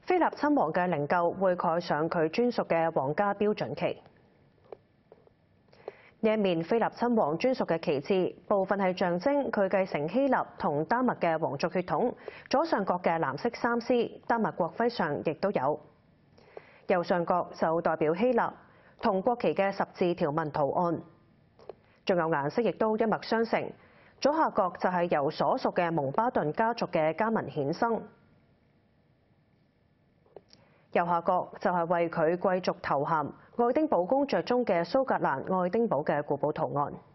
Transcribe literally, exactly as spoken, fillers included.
菲臘親王嘅靈柩會蓋上佢專屬嘅皇家標準旗。呢一面菲臘親王專屬嘅旗幟，部分係象徵佢繼承希臘同丹麥嘅皇族血統。左上角嘅藍色三獅，丹麥國徽上亦都有；右上角就代表希臘，同國旗嘅十字條紋圖案。仲有顏色亦都一脈相承。左下角就係由所屬嘅蒙巴頓家族嘅家紋衍生，右下角就係為佢貴族頭銜愛丁堡公爵中嘅蘇格蘭愛丁堡嘅古堡圖案。